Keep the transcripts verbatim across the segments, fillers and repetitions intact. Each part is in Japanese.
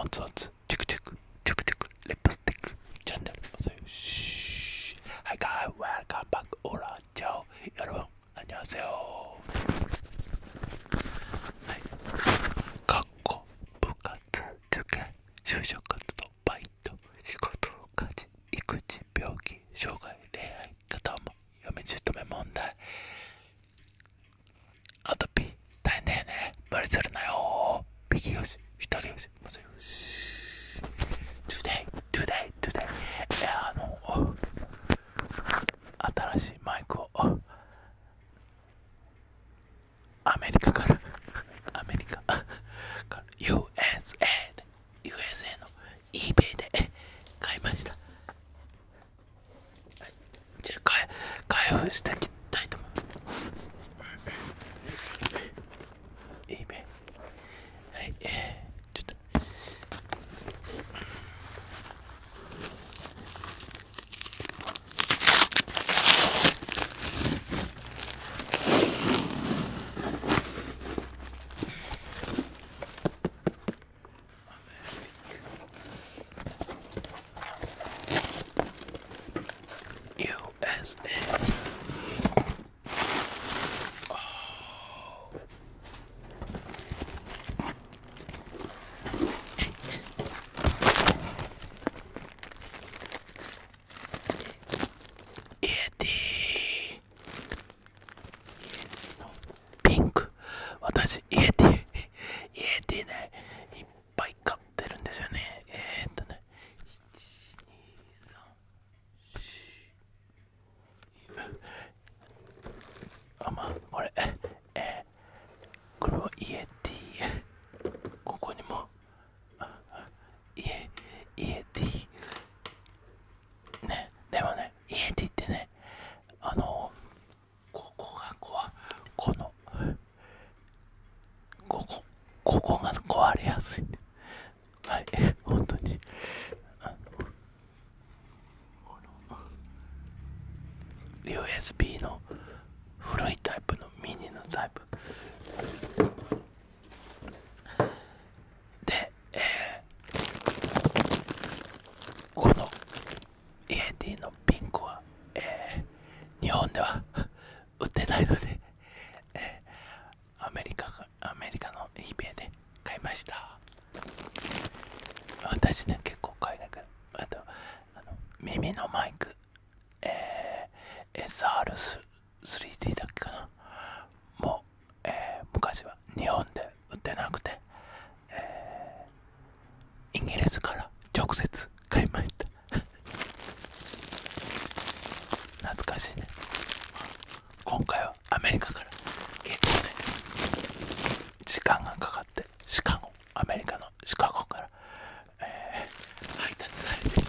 ツワツチクチクチクチクレプスティックチャンネルまさよしはいかいわかバックオラチャオ여러분안녕하세요はい学校部活受験就職活動バイト仕事家事育児病気障害恋愛片思い嫁姑問題アトピー大変だよね無理するなよ右よし左よしまずよし Today Today Today いやあの新しいマイクをアメリカからアメリカから ユーエスエー で ユーエスエー の eBay で買いました、はい、じゃあ開開封していきたいと思うはい、えー、ちょっとユーエスエーピンク私イエティイエティねいっぱい買ってるんですよねえー、っとねいちにさんしあまあこれえー、これはイエティここにもイエイエティねでもねイエティってねあのここがこわこのここここが壊れやすいはい本当にあのこの ユーエスビー の古いタイプのミニのタイプで、えー、このイエティのピンクは、えー、日本では売ってないので、えー、アメリカがアメリカの eBay で買いました私ね結構海外からあとあの耳のマイク、えー、エスアールスリーディー だっけかなもう、えー、昔は日本で売ってなくて、えー、イギリスから直接買いました懐かしいね今回はアメリカから結構ね時間がかかってシカゴアメリカのシカゴから、えー、配達されて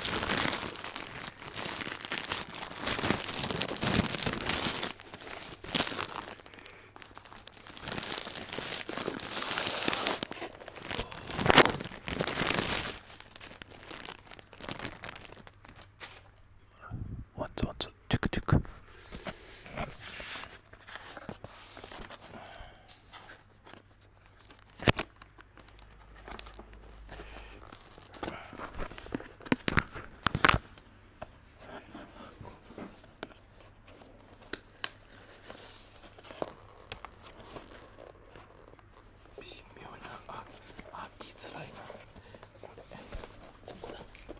ワツワツチクチク微妙なあ開きづらいなこれここだ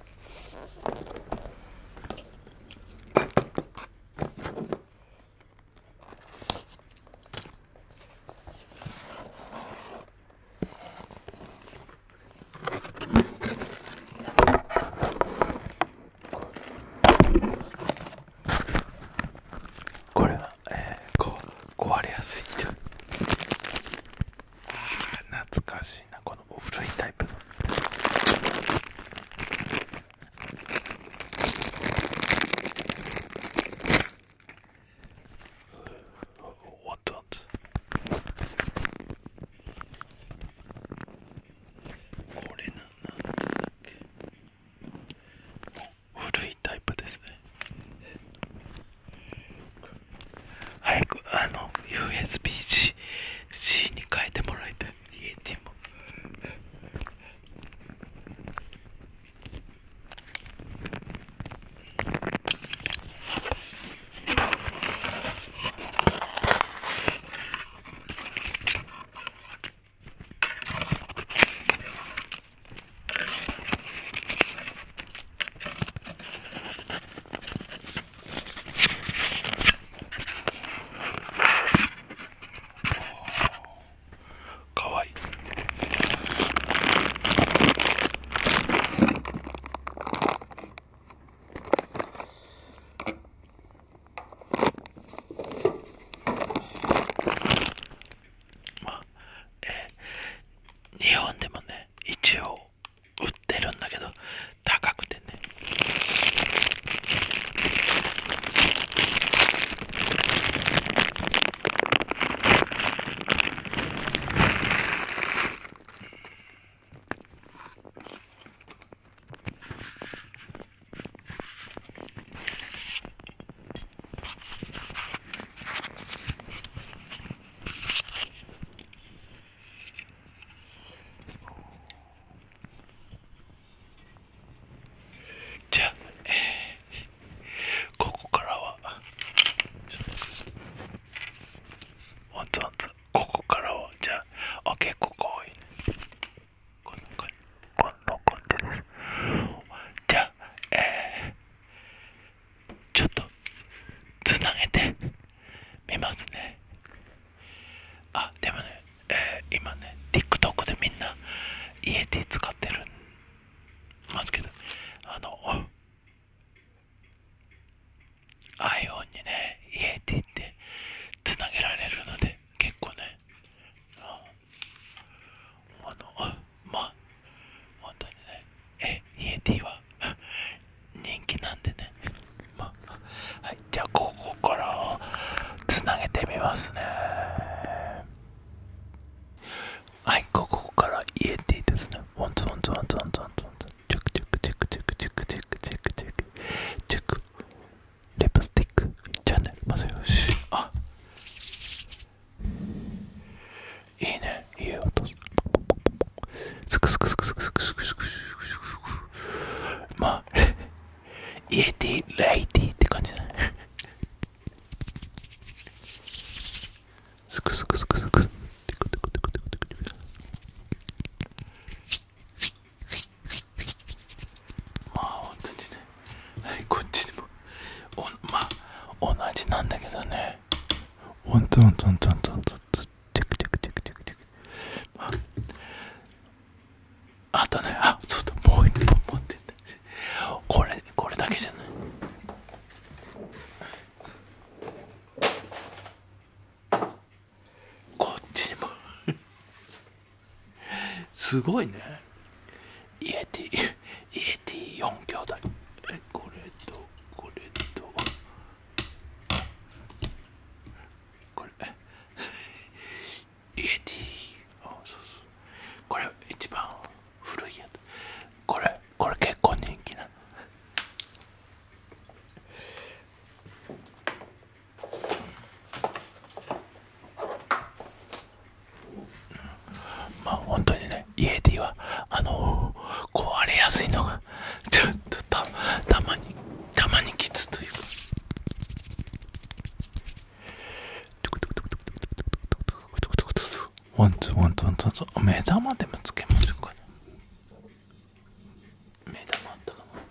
これは、えー、こ壊れやすいとあー懐かしいなこの古いタイプのおっとおっとこれななんだっけ古いタイプですね早くあの ユーエスビー-C に変えてもらいたいイエティも本でもね一応売ってるんだけど高くてね。じゃあ、えー、ここからはほんとほんとここからはじゃあ、あ、結構多いね。こんな感じ、こんな感じです。じゃあ、えー、ちょっとつなげてみますね。あ、でもね、えー、今ね TikTok でみんなイエティ使ってるますけど、あの iPhone にねイエティってつなげられるので結構ね、ああのまあ本当にね、えイエティは人気なんでね、まあ、はい、じゃあここからつなげてみますね。はい、ここからイエティですね。ワンツワンツワンツワンツワンツワンツ、チェックチェックチェックチェックチェックチェックチェックチェックチェック、リプスティックじゃあね、まずよし、あ、いいね、いい音すくすくすくすくすくすくすくすくすく、まあイエティレイティって感じだね。すくすくすくすくテクテクテクテクテクテク、まあ本当にね、はい、こっちにもおまあ同じなんだけどね、ワンツワンツワンツワンツワンツワンチェックチェックチェックチェックチェック、まあ、あとね、あ、そうだ、もう一本持ってんだ。これこれだけじゃない、こっちにもすごいね、イエティイエティよん兄弟、えこれとこれとこれイエティ、あ、そうそう、これ一番古いやつ、これこれ結構人気なの。まあ本当にね、イエティはあのー、壊れやすいのがちょっとたたまにたまにきつというか、ワンツーワンツーワンツーワンツー、目玉でもつけましょうかね。目玉あったかな。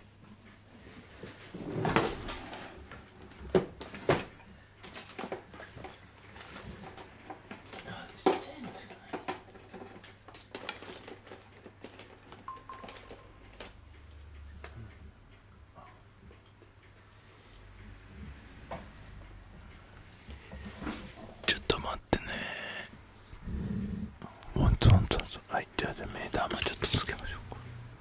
ちょっと待ってね。ワンツーワンツーワンツー、はい、じゃあ目玉ちょっとつけましょうか。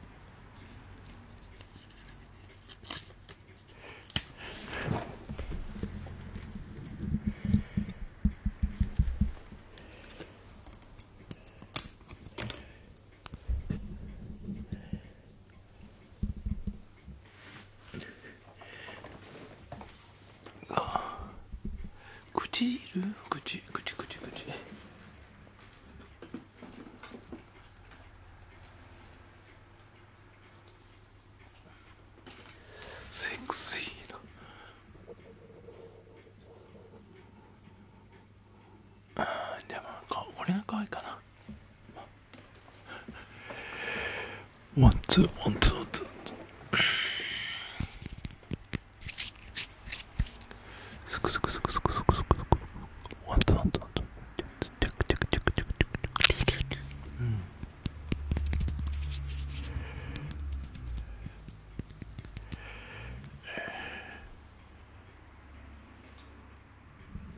唇口口口口、セクシーな、あーでもこれが可愛いかな。ワンツーワンツーワンツー、スクスクスクスクスクスク、ワンツーワンツーワンツー、チェックチェックチェックチェックチェック、うん、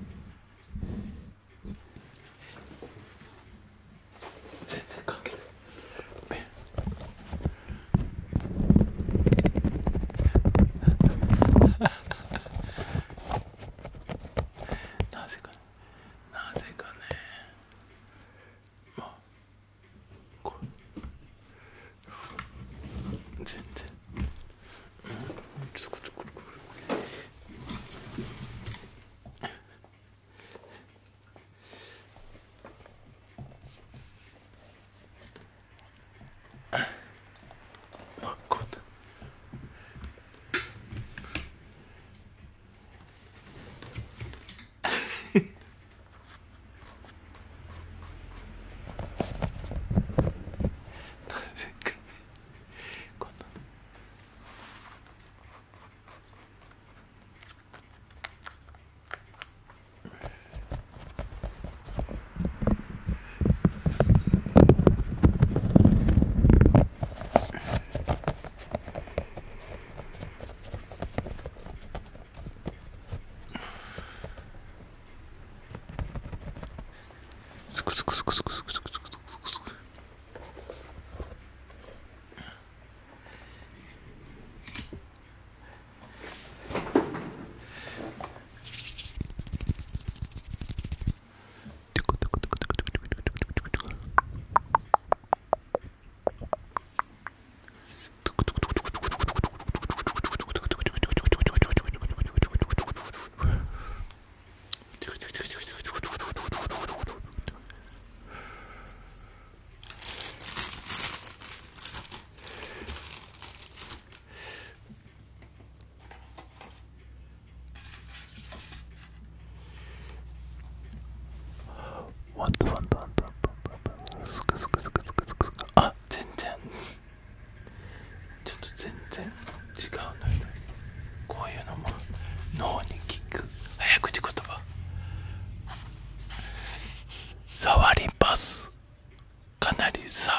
全然関係ない。